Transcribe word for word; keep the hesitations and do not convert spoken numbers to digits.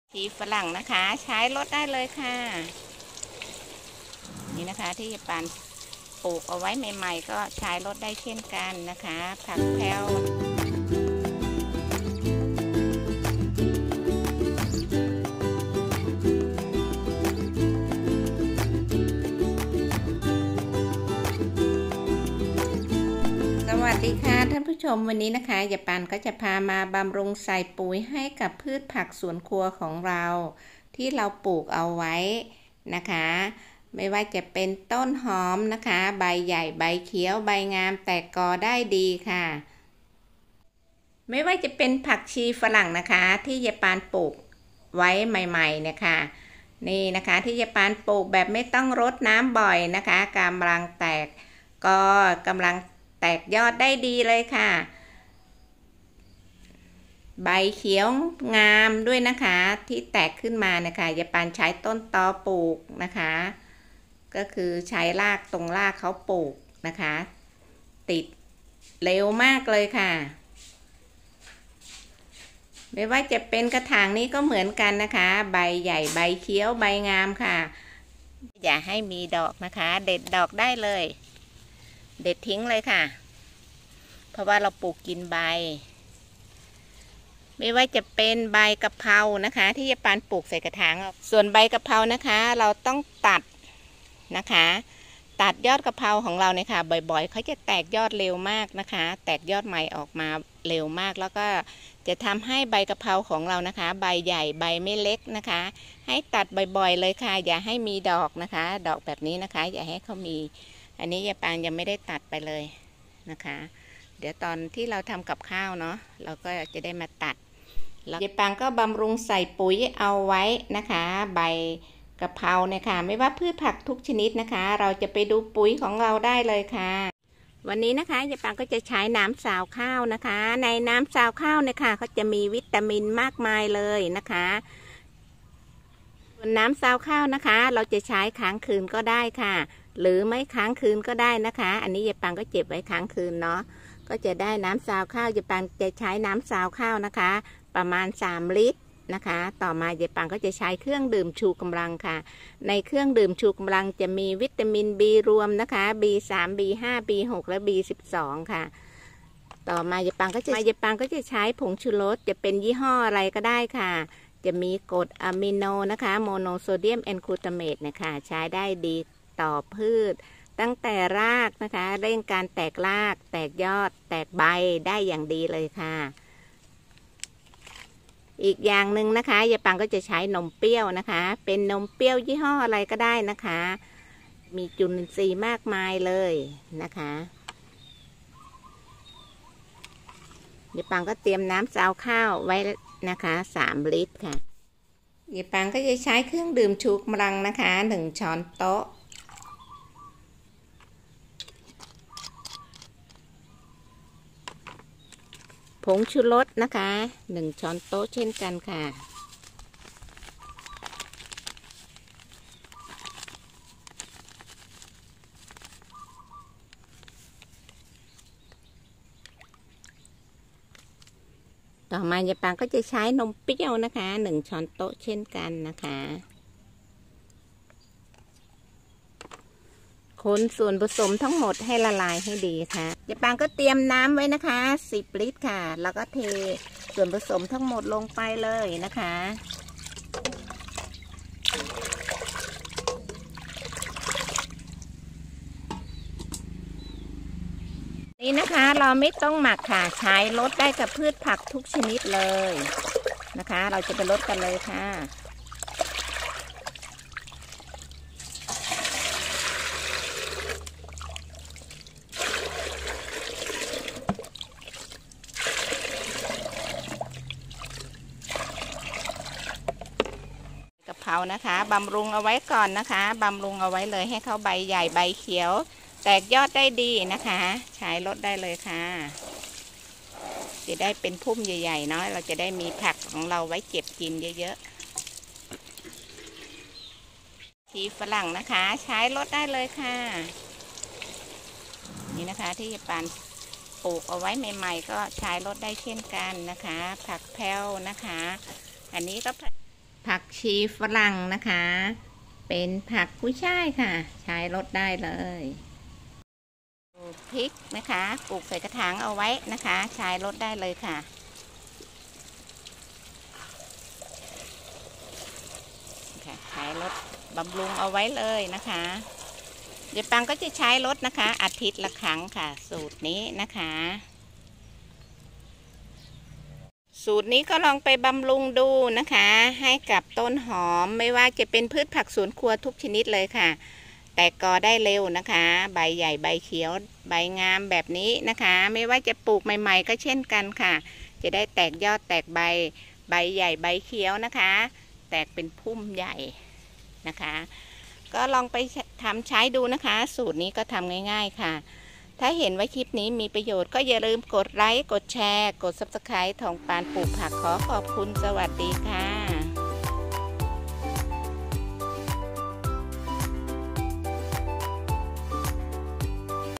ชีฝรั่งนะคะใช้ลดได้เลยค่ะนี่นะคะที่ยายปานปลูกเอาไว้ใหม่ๆก็ใช้ลดได้เช่นกันนะคะผักแพรวสวัสดีค่ะท่านผู้ชมวันนี้นะคะยายปานก็จะพามาบำรุงใส่ปุ๋ยให้กับพืชผักสวนครัวของเราที่เราปลูกเอาไว้นะคะไม่ว่าจะเป็นต้นหอมนะคะใบใหญ่ใบเขียวใบงามแตกกอได้ดีค่ะไม่ว่าจะเป็นผักชีฝรั่งนะคะที่ยายปานปลูกไว้ใหม่ๆเนี่ยค่ะนี่นะคะที่ยายปานปลูกแบบไม่ต้องรดน้ำบ่อยนะคะกำลังแตกก็กำลังแตกยอดได้ดีเลยค่ะใบเขียวงามด้วยนะคะที่แตกขึ้นมานะคะยายปานใช้ต้นตอปลูกนะคะก็คือใช้รากตรงรากเขาปลูกนะคะติดเร็วมากเลยค่ะไม่ว่าจะเป็นกระถางนี้ก็เหมือนกันนะคะใบใหญ่ใบเขียวใบงามค่ะอย่าให้มีดอกนะคะเด็ดดอกได้เลยเด็ดทิ้งเลยค่ะเพราะว่าเราปลูกกินใบไม่ว่าจะเป็นใบกะเพรานะคะที่ยายปานปลูกใส่กระถางส่วนใบกะเพรานะคะเราต้องตัดนะคะตัดยอดกะเพราของเราเนี่ยค่ะบ่อยๆเขาจะแตกยอดเร็วมากนะคะแตกยอดใหม่ออกมาเร็วมากแล้วก็จะทำให้ใบกะเพราของเรานะคะใบใหญ่ใบไม่เล็กนะคะให้ตัดบ่อยๆเลยค่ะอย่าให้มีดอกนะคะดอกแบบนี้นะคะอย่าให้เขามีอันนี้ยายปานยังไม่ได้ตัดไปเลยนะคะเดี๋ยวตอนที่เราทำกับข้าวเนาะเราก็จะได้มาตัดยายปานก็บำรุงใส่ปุ๋ยเอาไว้นะคะใบกะเพราเนี่ยค่ะไม่ว่าพืชผักทุกชนิดนะคะเราจะไปดูปุ๋ยของเราได้เลยค่ะวันนี้นะคะยายปานก็จะใช้น้ำสาวข้าวนะคะในน้ำสาวข้าวเนี่ยค่ะเขาจะมีวิตามินมากมายเลยนะคะส่วนน้ำสาวข้าวนะคะเราจะใช้ค้างคืนก็ได้ค่ะหรือไม่ค้างคืนก็ได้นะคะอันนี้ยายปานก็เก็บไว้ค้างคืนเนาะก็จะได้น้ำสาวข้าวยายปานจะใช้น้ำสาวข้าวนะคะประมาณสามลิตรนะคะต่อมายายปานก็จะใช้เครื่องดื่มชูกำลังค่ะในเครื่องดื่มชูกำลังจะมีวิตามิน B รวมนะคะ บี สาม บี ห้า บี หก และ บี สิบสอง ค่ะต่อมายายปานก็จะยายปานก็จะใช้ผงชูรสจะเป็นยี่ห้ออะไรก็ได้ค่ะจะมีกรดอะมิโนนะคะโมโนโซเดียมแอนกลูตาเมตนะคะใช้ได้ดีต่อพืชตั้งแต่รากนะคะเร่งการแตกรากแตกยอดแตกใบได้อย่างดีเลยค่ะอีกอย่างหนึ่งนะคะยายปานก็จะใช้นมเปรี้ยวนะคะเป็นนมเปรี้ยวยี่ห้ออะไรก็ได้นะคะมีจุลินทรีย์มากมายเลยนะคะยายปานก็เตรียมน้ำซาวข้าวไว้นะคะสามลิตรค่ะยายปานก็จะใช้เครื่องดื่มชูกำลังนะคะหนึ่งช้อนโต๊ะผงชูรสนะคะหนึ่งช้อนโต๊ะเช่นกันค่ะต่อมายายปานก็จะใช้นมเปรี้ยวนะคะหนึ่งช้อนโต๊ะเช่นกันนะคะคนส่วนผสมทั้งหมดให้ละลายให้ดีค่ะยายปานก็เตรียมน้ำไว้นะคะสิบลิตรค่ะแล้วก็เทส่วนผสมทั้งหมดลงไปเลยนะคะนี่นะคะเราไม่ต้องหมักค่ะใช้ลดได้กับพืชผักทุกชนิดเลยนะคะเราจะไปลดกันเลยค่ะกะเพรานะคะบำรุงเอาไว้ก่อนนะคะบำรุงเอาไว้เลยให้เขาใบใหญ่ใบเขียวแตกยอดได้ดีนะคะใช้ลดได้เลยค่ะจะได้เป็นพุ่มใหญ่ๆเนาะเราจะได้มีผักของเราไว้เก็บกินเยอะๆชีฝรั่งนะคะใช้ลดได้เลยค่ะนี่นะคะที่ยายปานปลูกเอาไว้ใหม่ๆก็ใช้ลดได้เช่นกันนะคะผักแพรวนะคะอันนี้ก็ผักชีฝรั่งนะคะ เป็นผักกุ้ยช่ายค่ะ ใช้รดได้เลยปลูกพริกนะคะปลูกใส่กระถางเอาไว้นะคะใช้รดได้เลยค่ะค่ะใช้รดบำรุงเอาไว้เลยนะคะเดี๋ยวปังก็จะใช้รดนะคะอาทิตย์ละครั้งค่ะสูตรนี้นะคะสูตรนี้ก็ลองไปบำรุงดูนะคะให้กับต้นหอมไม่ว่าจะเป็นพืชผักสวนครัวทุกชนิดเลยค่ะแตกกอได้เร็วนะคะใบใหญ่ใบเขียวใบงามแบบนี้นะคะไม่ว่าจะปลูกใหม่ๆก็เช่นกันค่ะจะได้แตกยอดแตกใบใบใหญ่ใบเขียวนะคะแตกเป็นพุ่มใหญ่นะคะก็ลองไปทำใช้ดูนะคะสูตรนี้ก็ทำง่ายๆค่ะถ้าเห็นว่าคลิปนี้มีประโยชน์ก็อย่าลืมกดไลค์กดแชร์กด ซับสไครบ์ ทองปานปลูกผักขอขอบคุณสวัสดีค่ะ